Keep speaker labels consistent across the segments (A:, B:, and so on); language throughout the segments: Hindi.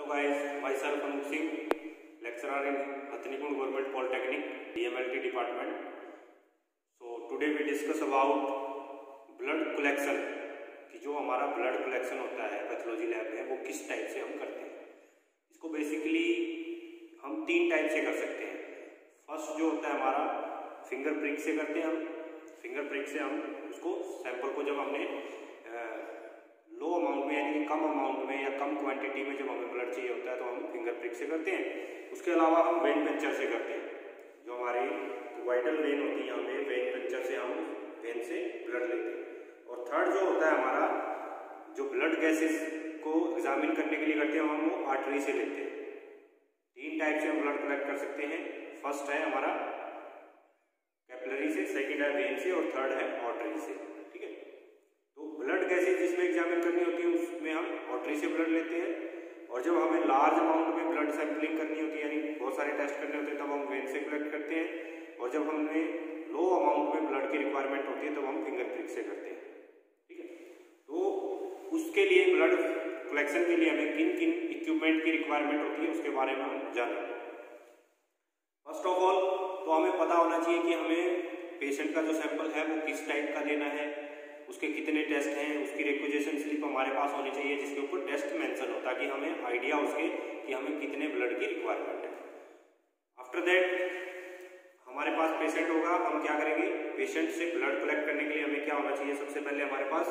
A: guys, myself Anup Singh, lecturer in Hathinipur Government Polytechnic, DMLT department. So today we discuss about blood collection कि जो हमारा ब्लड कलेक्शन होता है पैथोलॉजी लैब में वो किस टाइप से हम करते हैं। इसको बेसिकली हम तीन टाइप से कर सकते हैं। फर्स्ट जो होता है हमारा फिंगर प्रिक से करते हैं हम। फिंगर प्रिक से हम उसको सैंपल को जब हमने लो अमाउंट में यानी कम अमाउंट में या कम क्वांटिटी में जब हमें ब्लड चाहिए होता है तो हम फिंगर प्रिक से करते हैं। उसके अलावा हम वेन पंचर से करते हैं। जो हमारी वाइटल वेन होती है हमें वेन पंचर से हम वेन से ब्लड लेते हैं। और थर्ड जो होता है हमारा जो ब्लड गैसेस को एग्जामिन करने के लिए करते हैं हम वो आर्टरी से लेते हैं। तीन टाइप से हम ब्लड कलेक्ट कर सकते हैं। फर्स्ट है हमारा कैपिलरी से, सेकेंड है वेन से और थर्ड है आर्टरी से। ठीक है, तो ब्लड गैसेस जिसमें एग्जामिन करनी होती है उसमें हम आर्टरी से ब्लड लेते हैं। और जब हमें लार्ज अमाउंट में ब्लड सैंपलिंग करनी होती है यानी बहुत सारे टेस्ट करने होते हैं तब हम वेन से कलेक्ट करते हैं। और जब हमें लो अमाउंट में ब्लड की रिक्वायरमेंट होती है तब हम फिंगर प्रिक से करते हैं। ठीक है, तो उसके लिए ब्लड कलेक्शन के लिए हमें किन किन इक्विपमेंट की रिक्वायरमेंट होती है उसके बारे में हम जानें। फर्स्ट ऑफ ऑल तो हमें पता होना चाहिए कि हमें पेशेंट का जो सैंपल है वो किस टाइप का लेना है, उसके कितने टेस्ट हैं, उसकी रिक्वेजिशन स्लिप हमारे पास होनी चाहिए जिसके ऊपर टेस्ट मेंशन हो ताकि हमें आइडिया उसके कि हमें कितने ब्लड की रिक्वायरमेंट है। आफ्टर दैट हमारे पास पेशेंट होगा, हम क्या करेंगे, पेशेंट से ब्लड कलेक्ट करने के लिए हमें क्या होना चाहिए, सबसे पहले हमारे पास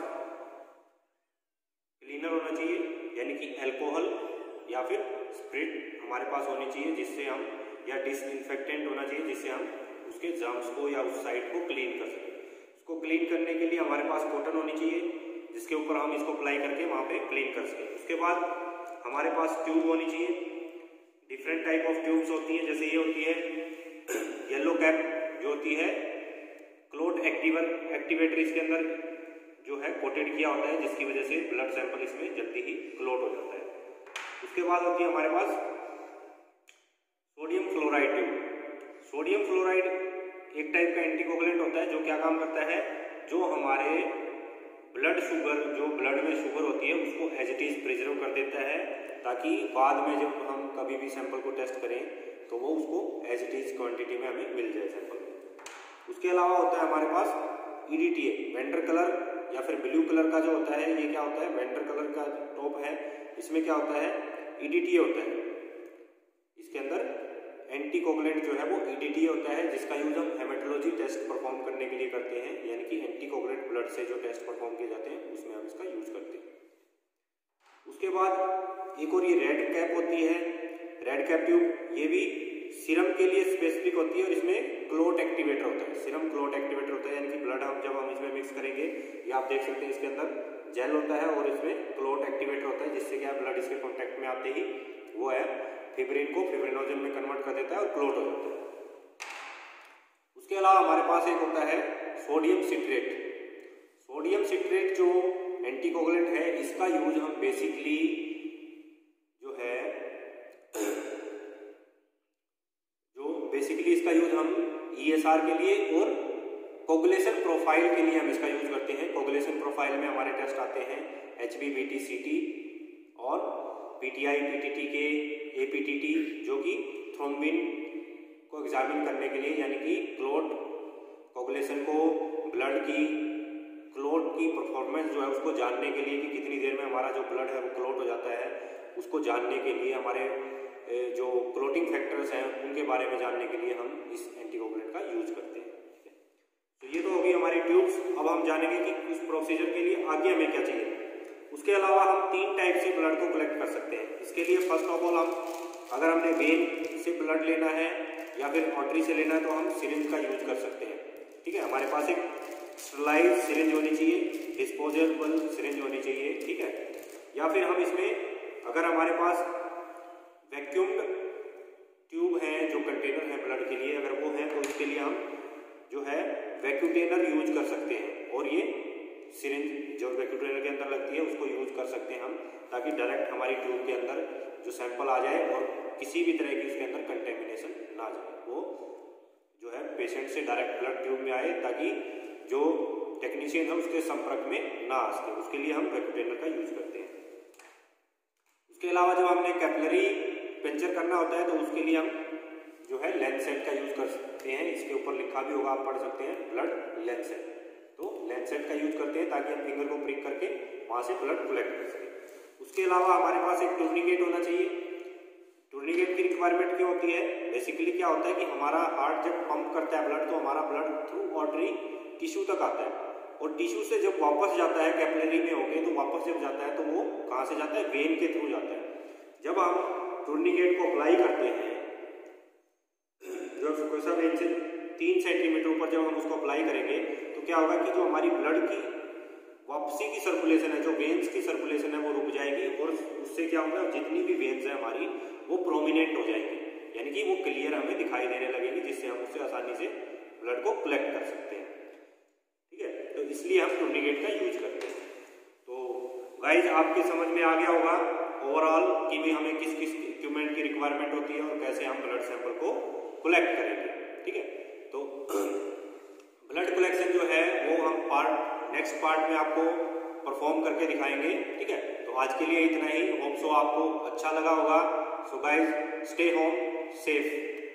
A: क्लीनर होना चाहिए यानी कि अल्कोहल या फिर स्प्रिट हमारे पास होनी चाहिए जिससे हम, या डिसइंफेक्टेंट होना चाहिए जिससे हम उसके जर्म्स को या उस साइड को क्लीन कर सकें। उसको क्लीन करने के लिए हमारे पास कॉटन होनी चाहिए जिसके ऊपर हम इसको अप्लाई करके वहाँ पे क्लीन कर सकें। उसके बाद हमारे पास ट्यूब होनी चाहिए। डिफरेंट टाइप ऑफ ट्यूब्स होती है, जैसे ये होती है येलो कैप जो होती है क्लोट एक्टिवेटर, इसके अंदर जो है कोटेड किया होता है जिसकी वजह से ब्लड सैंपल इसमें जल्दी ही क्लोट हो जाता है। उसके बाद होती है हमारे पास sodium fluoride tube. Sodium fluoride एक टाइप का एंटीकोगुलेंट होता है जो क्या काम करता है, जो हमारे ब्लड शुगर, जो ब्लड में शुगर होती है उसको एज इट इज प्रिजर्व कर देता है ताकि बाद में जब हम कभी भी सैंपल को टेस्ट करें तो वो उसको एज इट इज क्वांटिटी में हमें मिल जाए सैंपल में। उसके अलावा होता है हमारे पास EDTA, वेंडर कलर या फिर ब्लू कलर का जो होता है, ये क्या होता है, वेंडर कलर का टॉप है, इसमें क्या होता है, EDTA होता है। इसके अंदर एंटीकोगुलेंट जो है वो EDTA होता है जिसका यूज हम हेमेटोलॉजी टेस्ट परफॉर्म करने के लिए करते हैं, यानी कि एंटीकोगुलेंट ब्लड से जो टेस्ट परफॉर्म किए जाते हैं उसमें हम इसका यूज करते हैं। उसके बाद एक और ये रेड कैप होती है, रेड कैप ट्यूब, ये भी सीरम के लिए स्पेसिफिक होती है और इसमें क्लोट एक्टिवेटर होता है। सीरम क्लोट एक्टिवेटर होता है यानी कि ब्लड जब हम इसमें मिक्स करेंगे, ये आप देख सकते हैं इसके अंदर जेल होता है और इसमें क्लोट एक्टिवेटर होता है जिससे क्या ब्लड इसके कॉन्टेक्ट में आते ही वो है फिब्रिन को फिब्रिनोजन में कन्वर्ट कर देता है और क्लोट हो जाता है। उसके अलावा हमारे पास एक होता है सोडियम सिट्रेट। सोडियम सिट्रेट जो एंटीकोगुलेंट है इसका यूज हम बेसिकली इसका यूज हम ESR के लिए और कोगुलेशन प्रोफाइल के लिए हम इसका यूज करते हैं। कोगुलेशन प्रोफाइल में हमारे टेस्ट आते हैं HB-BT-CT और PTI PTT के APTT जो कि थ्रोम्बिन को एग्जामिन करने के लिए यानी कि क्लोट कोगुलेशन को, ब्लड की क्लोट की परफॉर्मेंस जो है उसको जानने के लिए कि कितनी देर में हमारा जो ब्लड है वो क्लोट हो जाता है उसको जानने के लिए, हमारे जो क्लोटिंग फैक्टर्स हैं उनके बारे में जानने के लिए हम इस एंटीकोगुलेंट का यूज करते हैं। तो ये तो होगी हमारी ट्यूब्स। अब हम जानेंगे कि उस प्रोसीजर के लिए आगे हमें क्या चाहिए। उसके अलावा हम तीन टाइप से ब्लड को कलेक्ट कर सकते हैं। इसके लिए फर्स्ट ऑफ ऑल हम, अगर हमने वेन से ब्लड लेना है या फिर आर्टरी से लेना है तो हम सिरिंज का यूज कर सकते हैं। ठीक है, हमारे पास एक स्टरलाइज्ड सिरिंज होनी चाहिए, डिस्पोजेबल सिरिंज होनी चाहिए। ठीक है, या फिर हम इसमें अगर हमारे पास वैक्यूम्ड ट्यूब है जो कंटेनर है ब्लड के लिए, अगर वो है तो इसके लिए हम जो है वैक्यूटेनर यूज कर सकते हैं और ये सिरिंज जो वैक्यूटेनर के अंदर लगती है उसको यूज कर सकते हैं हम ताकि डायरेक्ट हमारी ट्यूब के अंदर जो सैंपल आ जाए और किसी भी तरह की उसके अंदर कंटेमिनेशन ना जाए, वो जो है पेशेंट से डायरेक्ट ब्लड ट्यूब में आए ताकि जो टेक्नीशियन है उसके संपर्क में ना आ सके। उसके लिए हम वैक्यूटेनर का यूज करते हैं। उसके अलावा जब हमने कैपिलरी पंचर करना होता है तो उसके लिए हम जो है लैंसेट का यूज कर सकते हैं। इसके ऊपर लिखा भी होगा, आप पढ़ सकते हैं, ब्लड लैंसेट। तो लैंसेट का यूज करते हैं ताकि हम फिंगर को प्रिक करके वहां से ब्लड कलेक्ट कर सकें। उसके अलावा हमारे पास एक टूर्निकेट होना चाहिए। टूर्निकेट की रिक्वायरमेंट क्यों होती है? बेसिकली क्या होता है कि हमारा हार्ट जब पंप करता है ब्लड तो हमारा ब्लड थ्रू आर्टरी टिश्यू तक आता है, और टिश्यू से जब वापस जाता है कैपिलरी में होके तो वापस जब जाता है तो वो कहाँ से जाता है? वेन के थ्रू जाता है। जब हम टूर्निकेट को अप्लाई करते हैं, जो फुकोसा वेन से 3 सेंटीमीटर ऊपर जब हम उसको अप्लाई करेंगे तो क्या होगा कि जो हमारी ब्लड की वापसी की सर्कुलेशन है, जो वेन्स की सर्कुलेशन है वो रुक जाएगी, और उससे क्या होगा, जितनी भी वेन्स है हमारी वो प्रोमिनेंट हो जाएगी, यानी कि वो क्लियर हमें दिखाई देने लगेगी, जिससे हम उससे आसानी से ब्लड को कलेक्ट कर सकते हैं। ठीक है, तो इसलिए हम टूर्निकेट का यूज करते हैं। तो गाइज आपके समझ में आ गया होगा ओवरऑल कि भाई हमें किस किस इक्विपमेंट की रिक्वायरमेंट होती है और कैसे हम ब्लड सैंपल को कलेक्ट करेंगे। ठीक है, तो ब्लड कलेक्शन जो है वो हम नेक्स्ट पार्ट में आपको परफॉर्म करके दिखाएंगे। ठीक है, तो आज के लिए इतना ही। होप सो आपको अच्छा लगा होगा। So guys stay home safe.